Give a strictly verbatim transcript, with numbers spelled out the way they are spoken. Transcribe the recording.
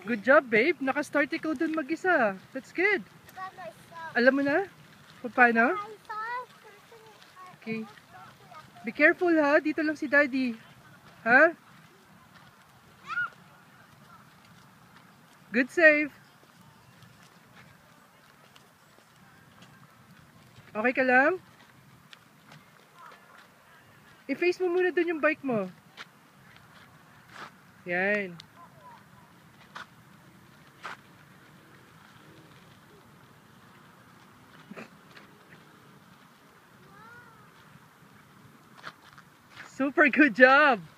Good job, babe. Naka-start ikaw dun mag-isa. That's good. Alam mo na? Paano? Okay. Be careful ha. Dito lang si Daddy. Ha? Good save. Okay ka lang? I-face mo muna dun yung bike mo. Yan. Super good job!